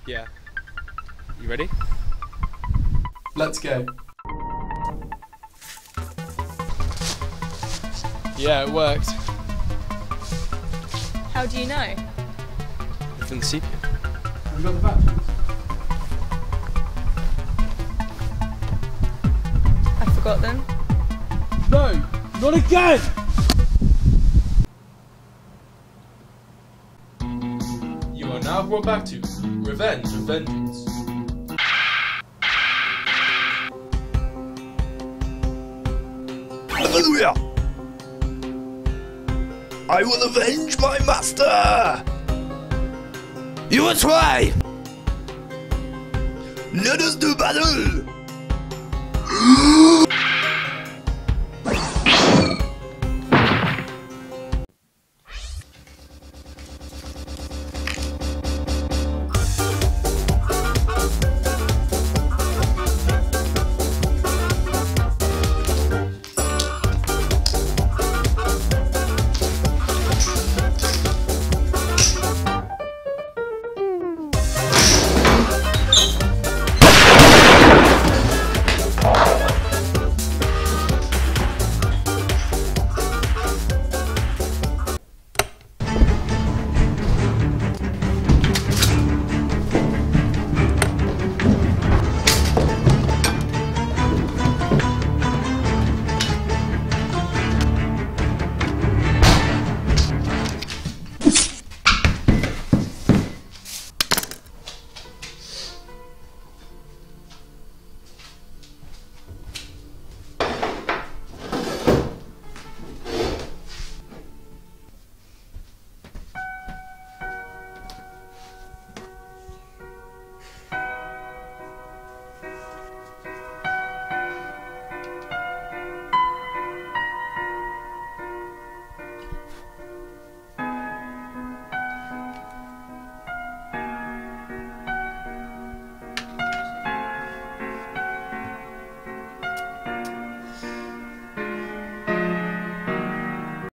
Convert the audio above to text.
Yeah. You ready? Let's go. Yeah, it worked. How do you know? From the sepia. Have you got the batteries? I forgot them. No! Not again! You are now brought back to Revenge of Vengeance. Hallelujah! I will avenge my master! You will try! Let us do battle!